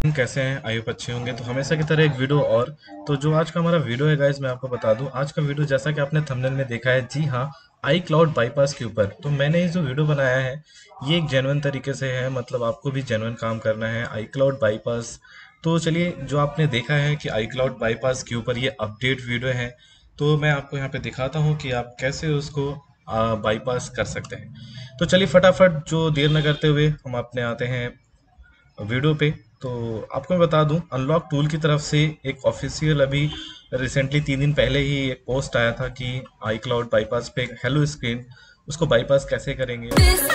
कैसे हैं? I hope अच्छे होंगे। तो हमेशा की तरह एक वीडियो और। तो जो आज का हमारा वीडियो है गाइज, मैं आपको बता दूं, आज का वीडियो जैसा कि आपने थंबनेल में देखा है, जी हाँ, आई क्लाउड बाईपास के ऊपर। तो मैंने ये जो वीडियो बनाया है, ये एक जेन्युइन तरीके से है, मतलब आपको भी जेन्युइन काम करना है आई क्लाउड बाईपास। तो चलिए, जो आपने देखा है कि आई क्लाउड बाईपास के ऊपर ये अपडेट वीडियो है, तो मैं आपको यहाँ पे दिखाता हूँ कि आप कैसे उसको बाईपास कर सकते हैं। तो चलिए फटाफट, जो देर न करते हुए हम अपने आते हैं वीडियो पे। तो आपको मैं बता दूं, अनलॉक टूल की तरफ से एक ऑफिशियल अभी रिसेंटली 3 दिन पहले ही एक पोस्ट आया था कि आई क्लाउड बाईपास पे हेलो स्क्रीन, उसको बाईपास कैसे करेंगे।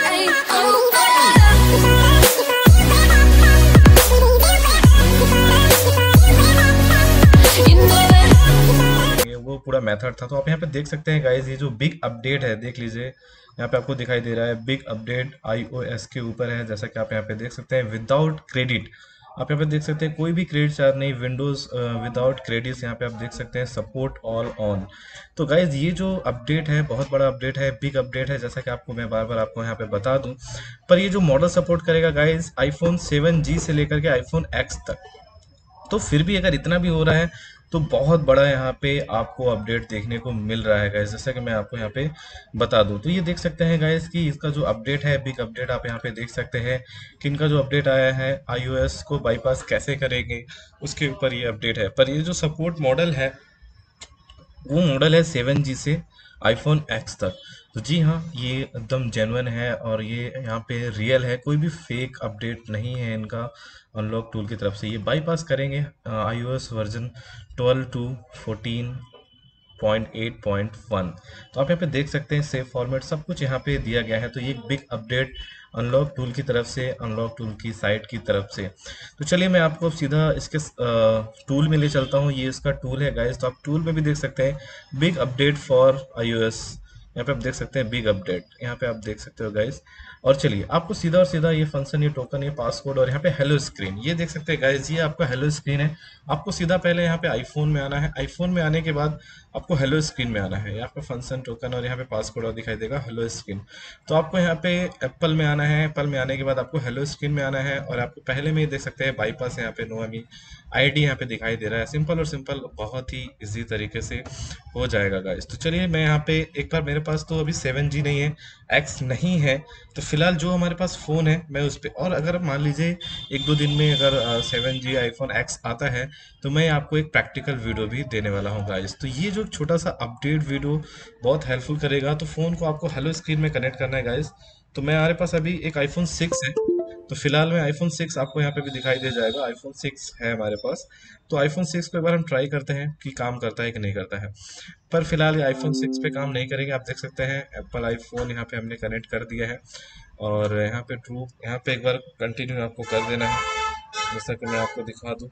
वो पूरा मेथड था। तो आप यहाँ पे देख सकते हैं गाइज, ये जो बिग अपडेट है, देख लीजिए यहाँ पे आपको दिखाई दे रहा है बिग अपडेट iOS के ऊपर है। जैसा कि आप यहाँ पे देख सकते हैं, विदाउट क्रेडिट। आप यहाँ पे देख सकते हैं कोई भी क्रेडिट चार्ज नहीं, विंडोज विदाउट क्रेडिट्स। यहाँ पे आप देख सकते हैं सपोर्ट ऑल ऑन। तो गाइज, ये जो अपडेट है बहुत बड़ा अपडेट है, बिग अपडेट है, जैसा कि आपको मैं बार बार आपको यहाँ पे बता दूं। पर ये जो मॉडल सपोर्ट करेगा गाइज, आईफोन 7G से लेकर के आईफोन X तक। तो फिर भी अगर इतना भी हो रहा है, तो बहुत बड़ा यहाँ पे आपको अपडेट देखने को मिल रहा है गाइस। जैसा कि मैं आपको यहाँ पे बता दूं, तो ये देख सकते हैं गाइस कि इसका जो अपडेट है, बिग अपडेट, आप यहाँ पे देख सकते हैं कि इनका जो अपडेट आया है iOS को बाईपास कैसे करेंगे, उसके ऊपर ये अपडेट है। पर ये जो सपोर्ट मॉडल है, वो मॉडल है 7G से आईफोन एक्स तक। तो जी हाँ, ये एकदम जेन्युइन है और ये यहाँ पे रियल है, कोई भी फेक अपडेट नहीं है इनका। अनलॉक टूल की तरफ से ये बाईपास करेंगे iOS वर्जन 12 टू 14.8.1। तो आप यहाँ पे देख सकते हैं सेव फॉर्मेट सब कुछ यहाँ पे दिया गया है। तो ये एक बिग अपडेट अनलॉक टूल की तरफ से, अनलॉक टूल की साइट की तरफ से। तो चलिए, मैं आपको सीधा इसके टूल में ले चलता हूँ। ये इसका टूल है गाइस। तो आप टूल में भी देख सकते हैं बिग अपडेट फॉर iOS। यहाँ पे आप देख सकते हैं बिग अपडेट, यहाँ पे आप देख सकते हो गाइस। और चलिए, आपको सीधा और सीधा ये फंक्शन, ये टोकन, ये पासकोड और यहाँ पे हेलो स्क्रीन, ये देख सकते हैं गाइस, ये आपका हेलो स्क्रीन है। आपको सीधा पहले यहाँ पे आईफोन में आना है। आईफोन में आने के बाद आपको हेलो स्क्रीन में आना है। यहाँ पे फंक्शन टोकन और यहाँ पे पासकोड और दिखाई देगा हेलो स्क्रीन। तो आपको यहाँ पे एप्पल में आना है। एप्पल में आने के बाद आपको हेलो स्क्रीन में आना है, और आपको पहले में ही देख सकते हैं बाईपास यहाँ पे नो एमी आईडी यहाँ पे दिखाई दे रहा है। सिंपल और सिंपल, बहुत ही इजी तरीके से हो जाएगा गाइस। तो चलिए, मैं यहाँ पे एक बार, मेरे पास तो अभी 7G नहीं है, एक्स नहीं है, तो फिलहाल जो हमारे पास फ़ोन है मैं उस पर, और अगर मान लीजिए 1-2 दिन में अगर 7G आईफोन एक्स आता है, तो मैं आपको एक प्रैक्टिकल वीडियो भी देने वाला हूँ गाइस। तो ये जो छोटा सा अपडेट वीडियो बहुत हेल्पफुल करेगा। तो फ़ोन को आपको हेलो स्क्रीन में कनेक्ट करना है गाइस। तो मैं, हमारे पास अभी एक आईफोन 6 है। तो फिलहाल में आईफोन 6 आपको यहाँ पे भी दिखाई दे जाएगा, आईफोन 6 है हमारे पास। तो आईफोन 6 को एक बार हम ट्राई करते हैं कि काम करता है कि नहीं करता है। पर फिलहाल ये आईफोन 6 पे काम नहीं करेंगे। आप देख सकते हैं एप्पल आईफोन यहाँ पे हमने कनेक्ट कर दिया है, और यहाँ पे ट्रू, यहाँ पे एक बार कंटिन्यू आपको कर देना है, जैसा कि मैं आपको दिखा दूँ।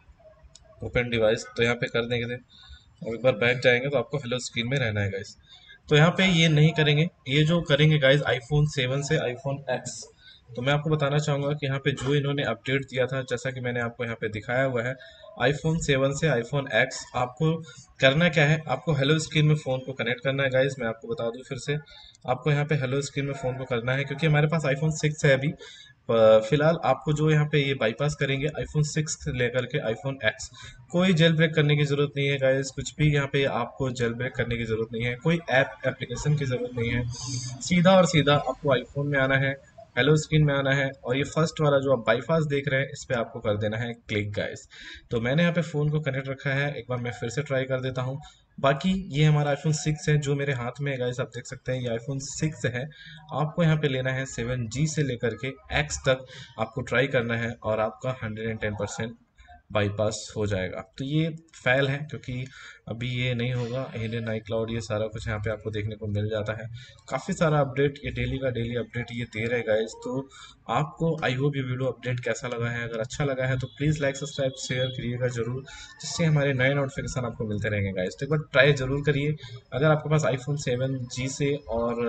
ओपन डिवाइस, तो यहाँ पे कर देंगे। अब एक बार बैक जाएंगे तो आपको हेलो स्क्रीन में रहना है गाइस। तो यहाँ पे ये नहीं करेंगे, ये जो करेंगे गाइस आईफोन 7 से आईफोन एक्स। तो मैं आपको बताना चाहूँगा कि यहाँ पे जो इन्होंने अपडेट दिया था, जैसा कि मैंने आपको यहाँ पे दिखाया हुआ है, आईफोन 7 से आईफोन एक्स, आपको करना क्या है, आपको हेलो स्क्रीन में फ़ोन को कनेक्ट करना है गाइस। मैं आपको बता दूं फिर से, आपको यहाँ पे हेलो स्क्रीन में फ़ोन को करना है, क्योंकि हमारे पास आईफोन 6 है अभी। फिलहाल आपको जो यहाँ पे ये बाईपास करेंगे आईफोन 6 से लेकर के आईफोन एक्स। कोई जेल ब्रेक करने की जरूरत नहीं है गाइस, कुछ भी यहाँ पे आपको जेल ब्रेक करने की जरूरत नहीं है, कोई ऐप एप्लीकेशन की जरूरत नहीं है। सीधा और सीधा आपको आईफोन में आना है, हेलो स्क्रीन में आना है, और ये फर्स्ट वाला जो आप बाईपास देख रहे हैं, इस पे आपको कर देना है क्लिक गाइस। तो मैंने यहाँ पे फ़ोन को कनेक्ट रखा है, एक बार मैं फिर से ट्राई कर देता हूँ। बाकी ये हमारा आईफोन 6 है जो मेरे हाथ में है गाइस, आप देख सकते हैं ये आईफोन 6 है। आपको यहाँ पे लेना है 7G से लेकर के एक्स तक, आपको ट्राई करना है, और आपका 110% बाईपास हो जाएगा। तो ये फ़ैल है, क्योंकि अभी ये नहीं होगा। हिडन आई क्लाउड, ये सारा कुछ यहाँ पे आपको देखने को मिल जाता है। काफ़ी सारा अपडेट, ये डेली का डेली अपडेट ये दे रहे गाइस। तो आपको आई होप ये वीडियो अपडेट कैसा लगा है, अगर अच्छा लगा है तो प्लीज़ लाइक सब्सक्राइब शेयर करिएगा जरूर, जिससे हमारे नए नोटिफिकेशन आपको मिलते रहेंगे गाइस। तो एक बार ट्राई जरूर करिए। अगर आपके पास आईफोन 7G से और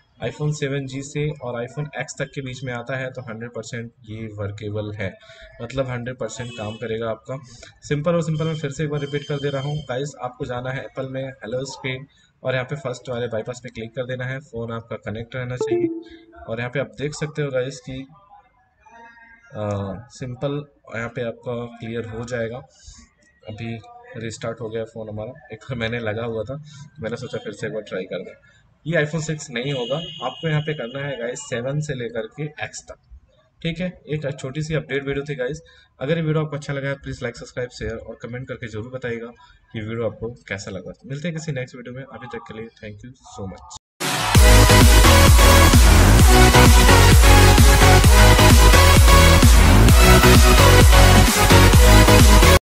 आईफोन एक्स तक के बीच में आता है, तो 100% ये वर्केबल है, मतलब 100% काम करेगा आपका। सिंपल और सिंपल, मैं फिर से एक बार रिपीट कर दे रहा हूँ गाइस, आपको जाना है एप्पल में, हेलो स्क्रीन, और यहाँ पे फर्स्ट वाले बाईपास पे क्लिक कर देना है। फ़ोन आपका कनेक्ट रहना चाहिए, और यहाँ पे आप देख सकते हो गाइस कि सिंपल यहाँ पे आपका क्लियर हो जाएगा। अभी रिस्टार्ट हो गया फ़ोन हमारा, एक बार मैंने लगा हुआ था, मैंने सोचा फिर से एक बार ट्राई कर दें। ये आईफोन 6 नहीं होगा, आपको यहाँ पे करना है गाइस 7 से लेकर के एक्स तक। ठीक है, एक छोटी सी अपडेट वीडियो थी गाइस। अगर ये वीडियो आपको अच्छा लगा है प्लीज़ लाइक सब्सक्राइब शेयर और कमेंट करके जरूर बताइएगा कि वीडियो आपको कैसा लगा। मिलते हैं किसी नेक्स्ट वीडियो में, अभी तक के लिए थैंक यू सो मच।